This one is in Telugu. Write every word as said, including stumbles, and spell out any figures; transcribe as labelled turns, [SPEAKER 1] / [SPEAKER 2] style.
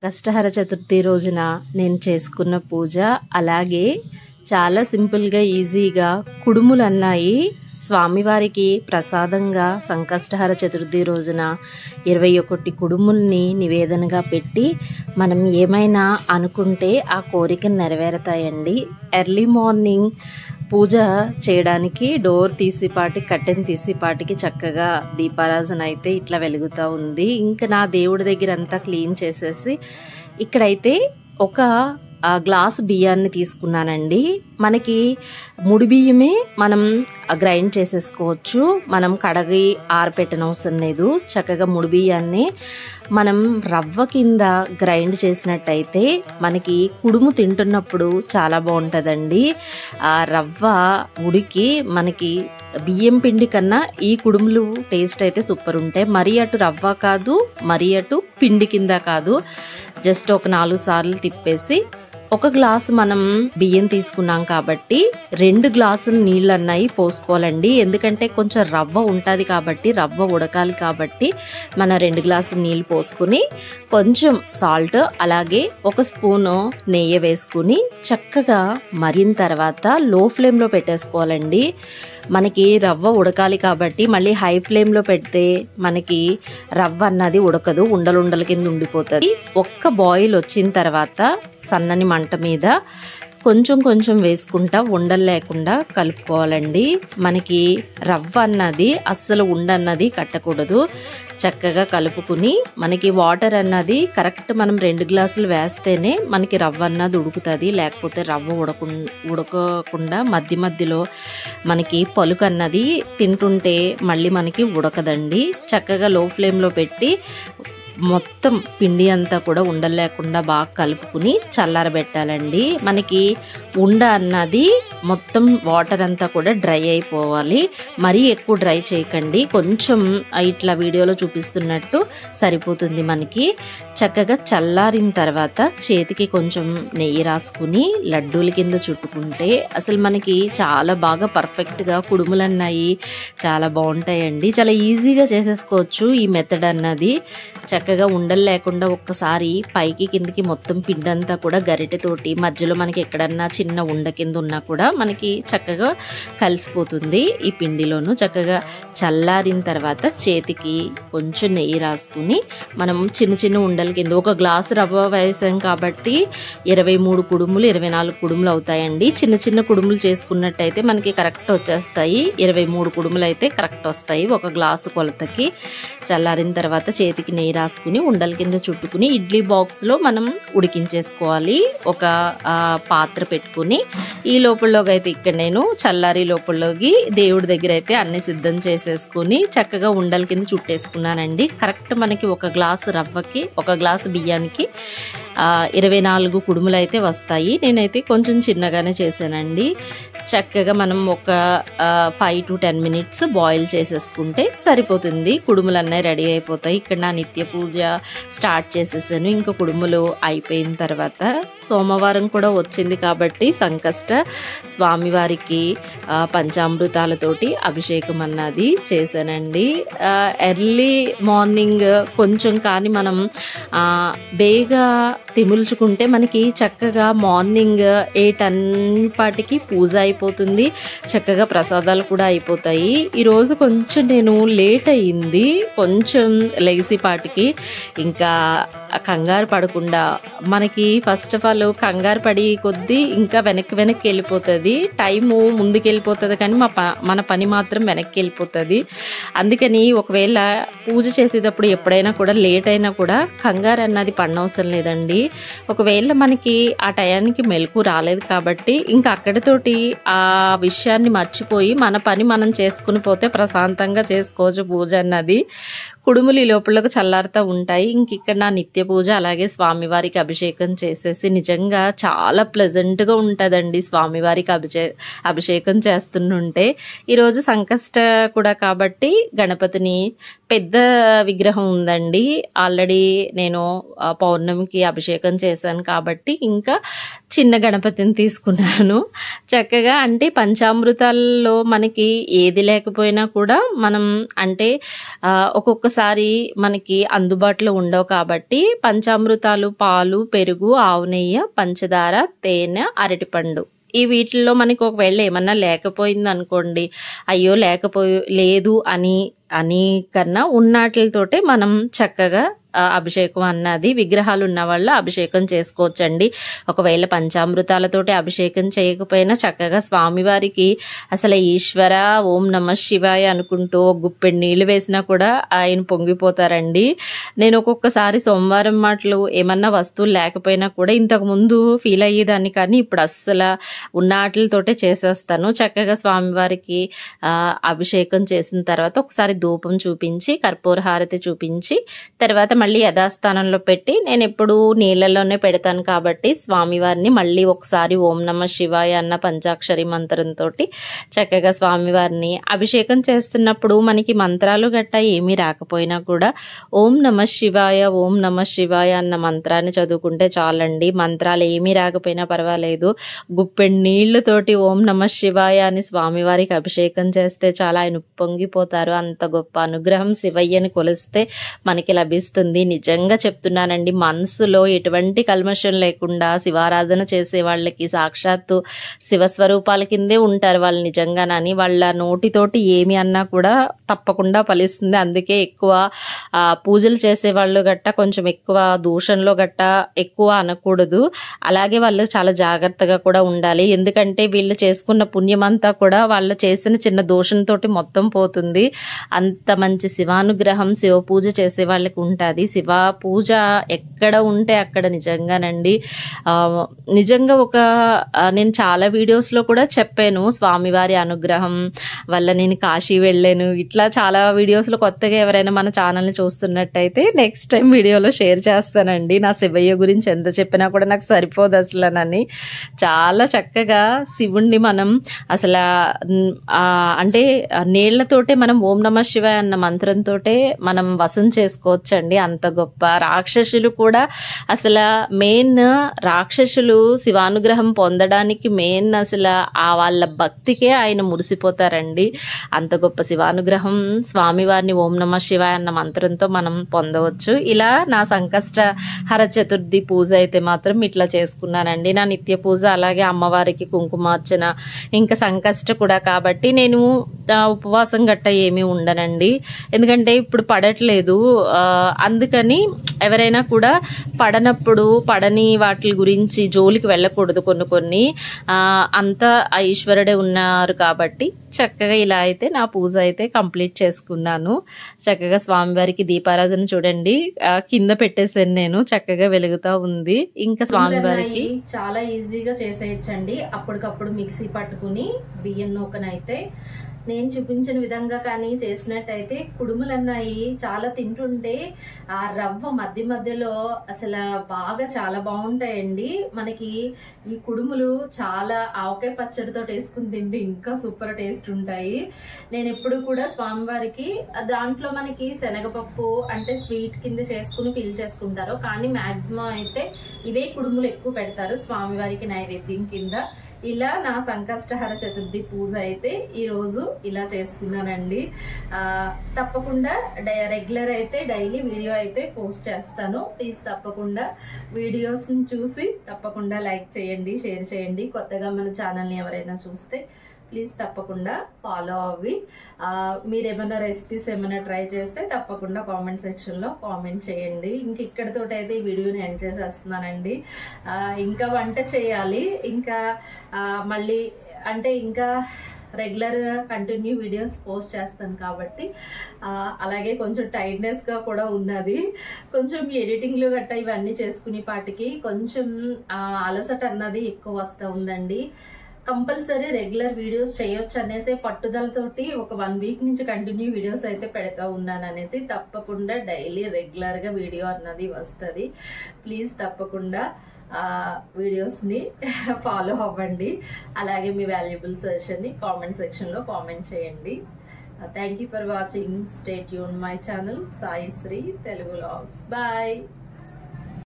[SPEAKER 1] కష్టహర చతుర్థి రోజున నేను చేసుకున్న పూజ అలాగే చాలా సింపుల్గా ఈజీగా కుడుములు అన్నాయి. స్వామివారికి ప్రసాదంగా సంకష్టహర చతుర్థి రోజున ఇరవై ఒకటి కుడుముల్ని నివేదనగా పెట్టి మనం ఏమైనా అనుకుంటే ఆ కోరికను నెరవేరుతాయండి. ఎర్లీ మార్నింగ్ పూజ చేయడానికి డోర్ తీసిపాటి కట్టెన్ తీసిపాటికి చక్కగా దీపారాజన అయితే ఇట్లా వెలుగుతూ ఉంది. ఇంకా నా దేవుడి దగ్గర అంతా క్లీన్ చేసేసి ఇక్కడైతే ఒక గ్లాస్ బియ్యాన్ని తీసుకున్నానండి. మనకి ముడి బియ్యమే మనం గ్రైండ్ చేసేసుకోవచ్చు, మనం కడగి ఆరపెట్టనవసరం లేదు. చక్కగా ముడి బియ్యాన్ని మనం రవ్వ కింద గ్రైండ్ చేసినట్టయితే మనకి కుడుము తింటున్నప్పుడు చాలా బాగుంటుందండి. ఆ రవ్వ ఉడికి మనకి బియ్యం పిండి కన్నా ఈ కుడుములు టేస్ట్ అయితే సూపర్ ఉంటాయి. మరీ అటు రవ్వ కాదు, మరీ అటు పిండి కింద కాదు. జస్ట్ ఒక నాలుగు సార్లు తిప్పేసి ఒక గ్లాసు మనం బియ్యం తీసుకున్నాం కాబట్టి రెండు గ్లాసులు నీళ్ళు అన్నాయి పోసుకోవాలండి. ఎందుకంటే కొంచెం రవ్వ ఉంటుంది కాబట్టి రవ్వ ఉడకాలి కాబట్టి మన రెండు గ్లాసులు నీళ్ళు పోసుకుని కొంచెం సాల్ట్ అలాగే ఒక స్పూను నెయ్యి వేసుకుని చక్కగా మరిన తర్వాత లో ఫ్లేమ్లో పెట్టేసుకోవాలండి. మనకి రవ్వ ఉడకాలి కాబట్టి మళ్ళీ హై ఫ్లేమ్లో పెడితే మనకి రవ్వ అన్నది ఉడకదు, ఉండలు ఉండల కింద ఉండిపోతుంది. ఒక్క బాయిల్ వచ్చిన తర్వాత సన్నని మంట మీద కొంచెం కొంచెం వేసుకుంటా ఉండలు లేకుండా కలుపుకోవాలండి. మనకి రవ్వ అన్నది అస్సలు ఉండన్నది కట్టకూడదు. చక్కగా కలుపుకుని మనకి వాటర్ అన్నది కరెక్ట్ మనం రెండు గ్లాసులు వేస్తేనే మనకి రవ్వ అన్నది ఉడుకుతుంది. లేకపోతే రవ్వ ఉడకు ఉడకకుండా మధ్య మధ్యలో మనకి పలుకు అన్నది తింటుంటే మళ్ళీ మనకి ఉడకదండి. చక్కగా లో ఫ్లేమ్లో పెట్టి మొత్తం పిండి అంతా కూడా ఉండలు లేకుండా బాగా కలుపుకుని చల్లారబెట్టాలండి. మనకి ఉండ అన్నది మొత్తం వాటర్ అంతా కూడా డ్రై అయిపోవాలి. మరీ ఎక్కువ డ్రై చేయకండి, కొంచెం ఇట్లా వీడియోలో చూపిస్తున్నట్టు సరిపోతుంది మనకి. చక్కగా చల్లారిన తర్వాత చేతికి కొంచెం నెయ్యి రాసుకుని లడ్డూల కింద చుట్టుకుంటే అసలు మనకి చాలా బాగా పర్ఫెక్ట్గా కుడుములు అన్నాయి చాలా బాగుంటాయండి. చాలా ఈజీగా చేసేసుకోవచ్చు ఈ మెథడ్ అన్నది. చక్కగా ఉండలు లేకుండా ఒక్కసారి పైకి కిందకి మొత్తం పిండి అంతా కూడా గరిటెతోటి మధ్యలో మనకి ఎక్కడన్నా చిన్న ఉండ కింద ఉన్నా కూడా మనకి చక్కగా కలిసిపోతుంది ఈ పిండిలోను. చక్కగా చల్లారిన తర్వాత చేతికి కొంచెం నెయ్యి రాసుకుని మనం చిన్న చిన్న ఉండల కింద ఒక గ్లాసు రవ్వ వేసాం కాబట్టి ఇరవై మూడు కుడుములు ఇరవై నాలుగు కుడుములు అవుతాయండి. చిన్న చిన్న కుడుములు చేసుకున్నట్టయితే మనకి కరెక్ట్ వచ్చేస్తాయి. ఇరవై మూడు కుడుములు అయితే కరెక్ట్ వస్తాయి ఒక గ్లాసు కొలతకి. చల్లారిన తర్వాత చేతికి నెయ్యి రాసుకుని ఉండల కింద చుట్టుకుని ఇడ్లీ బాక్స్లో మనం ఉడికించేసుకోవాలి. ఒక పాత్ర పెట్టుకుని ఈ లోపలలోకి అయితే ఇక్కడ నేను చల్లారి లోపలలోకి దేవుడి దగ్గర అయితే అన్ని సిద్ధం చేసేసుకుని చక్కగా ఉండల కింద చుట్టేసుకున్నానండి. కరెక్ట్ మనకి ఒక గ్లాసు రవ్వకి ఒక గ్లాసు బియ్యానికి ఇరవై నాలుగు కుడుములు అయితే వస్తాయి. నేనైతే కొంచెం చిన్నగానే చేశానండి. చక్కగా మనం ఒక five to ten minutes boil చేసేసుకుంటే సరిపోతుంది. కుడుములు అన్నీ రెడీ అయిపోతాయి. ఇక్కడ నా నిత్య పూజ స్టార్ట్ చేసేసాను. ఇంకా కుడుములు అయిపోయిన తర్వాత సోమవారం కూడా వచ్చింది కాబట్టి సంకష్ట స్వామివారికి పంచామృతాలతోటి అభిషేకం అన్నది చేశానండి. ఎర్లీ మార్నింగ్ కొంచెం కానీ మనం బేగా తిముల్చుకుంటే మనకి చక్కగా మార్నింగ్ ఎయిట్ అన్నిపాటికి పూజ అయిపోతుంది. చక్కగా ప్రసాదాలు కూడా అయిపోతాయి. ఈరోజు కొంచెం నేను లేట్ అయ్యింది, కొంచెం లెగిసి పాటికి. ఇంకా కంగారు పడకుండా మనకి ఫస్ట్ ఆఫ్ ఆల్ కంగారు పడి కొద్దీ ఇంకా వెనక్కి వెనక్కి వెళ్ళిపోతుంది, టైము ముందుకు వెళ్ళిపోతుంది కానీ మా ప మన పని మాత్రం వెనక్కి వెళ్ళిపోతుంది. అందుకని ఒకవేళ పూజ చేసేటప్పుడు ఎప్పుడైనా కూడా లేట్ అయినా కూడా కంగారు అన్నది పడనవసరం లేదండి. ఒకవేళ మనకి ఆ టయానికి మెలకు రాలేదు కాబట్టి ఇంకా అక్కడితోటి ఆ విషయాన్ని మర్చిపోయి మన పని మనం చేసుకుని పోతే ప్రశాంతంగా చేసుకోవచ్చు పూజ అన్నది. కుడుములు ఈ లోపలకు చల్లారుతూ ఉంటాయి. ఇంక ఇక్కడ నా నిత్య పూజ అలాగే స్వామివారికి అభిషేకం చేసేసి నిజంగా చాలా ప్లెజెంట్గా ఉంటుందండి స్వామివారికి అభిషే అభిషేకం చేస్తుంటే. ఈరోజు సంకష్ట కూడా కాబట్టి గణపతిని పెద్ద విగ్రహం ఉందండి. ఆల్రెడీ నేను పౌర్ణమికి అభిషేకం చేశాను కాబట్టి ఇంకా చిన్న గణపతిని తీసుకున్నాను. చక్కగా అంటే పంచామృతాల్లో మనకి ఏది లేకపోయినా కూడా మనం అంటే ఒక్కొక్క ఒక్కొక్కసారి మనకి అందుబాటులో ఉండవు కాబట్టి పంచామృతాలు, పాలు, పెరుగు, ఆవు నెయ్యి, పంచదార, తేనె, అరటిపండు ఈ వీటిల్లో మనకి ఒకవేళ ఏమన్నా లేకపోయింది అనుకోండి, అయ్యో లేకపోయి లేదు అని అని కన్నా ఉన్నాటితోటే మనం చక్కగా అభిషేకం అన్నది విగ్రహాలు ఉన్న వాళ్ళు అభిషేకం చేసుకోవచ్చండి. ఒకవేళ పంచామృతాలతోటి అభిషేకం చేయకపోయినా చక్కగా స్వామివారికి అసలు ఈశ్వర ఓం నమ శివాయ అనుకుంటూ గుప్పెడు నీళ్లు వేసినా కూడా ఆయన పొంగిపోతారండి. నేను ఒక్కొక్కసారి సోమవారం మాటలు ఏమన్నా వస్తువులు లేకపోయినా కూడా ఇంతకు ముందు ఫీల్ అయ్యేదాన్ని, కానీ ఇప్పుడు అస్సలు ఉన్న వాటితోటే చేసేస్తాను. చక్కగా స్వామివారికి అభిషేకం చేసిన తర్వాత ఒకసారి ధూపం చూపించి కర్పూర హారతి చూపించి తర్వాత మళ్ళీ యథాస్థానంలో పెట్టి, నేను ఎప్పుడు నీళ్ళలోనే పెడతాను కాబట్టి స్వామివారిని మళ్ళీ ఒకసారి ఓం నమ శివాయ అన్న పంచాక్షరి మంత్రంతో చక్కగా స్వామివారిని అభిషేకం చేస్తున్నప్పుడు మనకి మంత్రాలు గట్టా ఏమీ రాకపోయినా కూడా ఓం నమ శివాయ ఓం నమ శివాయ అన్న మంత్రాన్ని చదువుకుంటే చాలండి. మంత్రాలు ఏమీ రాకపోయినా పర్వాలేదు, గుప్పెడు నీళ్లతోటి ఓం నమ శివాయ అని స్వామివారికి అభిషేకం చేస్తే చాలా ఆయన పొంగిపోతారు. అంత గొప్ప అనుగ్రహం శివయ్యని కొలిస్తే మనకి లభిస్తుంది. నిజంగా చెప్తున్నానండి, మనసులో ఎటువంటి కల్మషం లేకుండా శివారాధన చేసే వాళ్ళకి సాక్షాత్తు శివస్వరూపాల కిందే ఉంటారు వాళ్ళు నిజంగానని. వాళ్ళ నోటితోటి ఏమి అన్నా కూడా తప్పకుండా ఫలిస్తుంది. అందుకే ఎక్కువ పూజలు చేసే వాళ్ళు గట్ట కొంచెం ఎక్కువ దూషణలో గట్ట ఎక్కువ అనకూడదు. అలాగే వాళ్ళు చాలా జాగ్రత్తగా కూడా ఉండాలి. ఎందుకంటే వీళ్ళు చేసుకున్న పుణ్యమంతా కూడా వాళ్ళు చేసిన చిన్న దోషంతో మొత్తం పోతుంది. అంత మంచి శివానుగ్రహం శివ పూజ చేసే వాళ్ళకి ఉంటుంది. శివ పూజ ఎక్కడ ఉంటే అక్కడ నిజంగానండి. ఆ నిజంగా ఒక నేను చాలా వీడియోస్ లో కూడా చెప్పాను స్వామివారి అనుగ్రహం వల్ల నేను కాశీ వెళ్ళాను. ఇట్లా చాలా వీడియోస్ లో కొత్తగా ఎవరైనా మన ఛానల్ ని చూస్తున్నట్టయితే నెక్స్ట్ టైం వీడియోలో షేర్ చేస్తానండి. నా శివయ్య గురించి ఎంత చెప్పినా కూడా నాకు సరిపోదు అసలనని. చాలా చక్కగా శివుణ్ణి మనం అసలు అంటే నీళ్లతోటే మనం ఓం నమ శివాయ అన్న మంత్రంతో మనం వసం చేసుకోవచ్చండి. అంత గొప్ప రాక్షసులు కూడా అసలు మెయిన్ రాక్షసులు శివానుగ్రహం పొందడానికి మెయిన్ అసలు ఆ వాళ్ళ భక్తికే ఆయన మురిసిపోతారండి. అంత గొప్ప శివానుగ్రహం స్వామివారిని ఓం నమ శివాయ అన్న మంత్రంతో మనం పొందవచ్చు. ఇలా నా సంకష్ట హర చతుర్థి పూజ అయితే మాత్రం ఇట్లా చేసుకున్నానండి. నా నిత్య పూజ అలాగే అమ్మవారికి కుంకుమార్చన ఇంకా సంకష్ట కూడా కాబట్టి నేను ఉపవాసం గట్ట ఏమీ ఉండనండి. ఎందుకంటే ఇప్పుడు పడట్లేదు, అందుకని ఎవరైనా కూడా పడనప్పుడు పడని వాటి గురించి జోలికి వెళ్ళకూడదు. కొన్ని కొన్ని అంతా ఆ ఈశ్వరుడే ఉన్నారు కాబట్టి చక్కగా ఇలా అయితే నా పూజ అయితే కంప్లీట్ చేసుకున్నాను. చక్కగా స్వామివారికి దీపారాధన చూడండి కింద పెట్టేసాను నేను, చక్కగా వెలుగుతా ఉంది. ఇంకా స్వామివారికి చాలా ఈజీగా చేసేయచ్చండి. అప్పటికప్పుడు మిక్సీ పట్టుకుని బియ్యం నూకనైతే నేను చూపించిన విధంగా కానీ చేసినట్టయితే కుడుములు అన్నాయి చాలా తింటుంటే ఆ రవ్వ మధ్య మధ్యలో అసలు బాగా చాలా బాగుంటాయండి. మనకి ఈ కుడుములు చాలా ఆవకాయ పచ్చడితో వేసుకుని తింటే ఇంకా సూపర్ టేస్ట్ ఉంటాయి. నేను ఎప్పుడు కూడా స్వామివారికి దాంట్లో మనకి శనగపప్పు అంటే స్వీట్ కింద చేసుకుని ఫిల్ చేసుకుంటారు, కానీ మాక్సిమం అయితే ఇవే కుడుములు ఎక్కువ పెడతారు స్వామివారికి నైవేద్యం కింద. ఇలా నా సంకష్టహర చతుర్థి పూజ అయితే ఈ రోజు ఇలా చేసుకున్నానండి. ఆ తప్పకుండా రెగ్యులర్ అయితే డైలీ వీడియో అయితే పోస్ట్ చేస్తాను. ప్లీజ్ తప్పకుండా వీడియోస్ చూసి తప్పకుండా లైక్ చేయండి, షేర్ చేయండి. కొత్తగా మన ఛానల్ని ఎవరైనా చూస్తే ప్లీజ్ తప్పకుండా ఫాలో అవ్వి. మీరు ఏమైనా రెసిపీస్ ఏమైనా ట్రై చేస్తే తప్పకుండా కామెంట్ సెక్షన్లో కామెంట్ చేయండి. ఇంక ఇక్కడితోటి అయితే ఈ వీడియోని ఎండ్ చేసేస్తున్నానండి. ఇంకా వంట చేయాలి, ఇంకా మళ్ళీ అంటే ఇంకా రెగ్యులర్ కంటిన్యూ వీడియోస్ పోస్ట్ చేస్తాను కాబట్టి అలాగే కొంచెం టైర్డ్నెస్ గా కూడా ఉన్నది. కొంచెం ఎడిటింగ్లు గట్టా ఇవన్నీ చేసుకునే పాటికి కొంచెం అలసట అన్నది ఎక్కువ వస్తూ ఉందండి. కంపల్సరీ రెగ్యులర్ వీడియోస్ చేయొచ్చు అనేసి పట్టుదలతోటి ఒక వన్ వీక్ నుంచి కంటిన్యూ వీడియోస్ అయితే పెడతా ఉన్నాను అనేసి తప్పకుండా డైలీ రెగ్యులర్ గా వీడియో అన్నది వస్తుంది. ప్లీజ్ తప్పకుండా ఆ వీడియోస్ ని ఫాలో అవ్వండి. అలాగే మీ వాల్యుబుల్ సజెషన్ ని కామెంట్ సెక్షన్ లో కామెంట్ చేయండి. Thank you for watching. Stay tune my channel Sai Shri Telugu vlogs. Bye.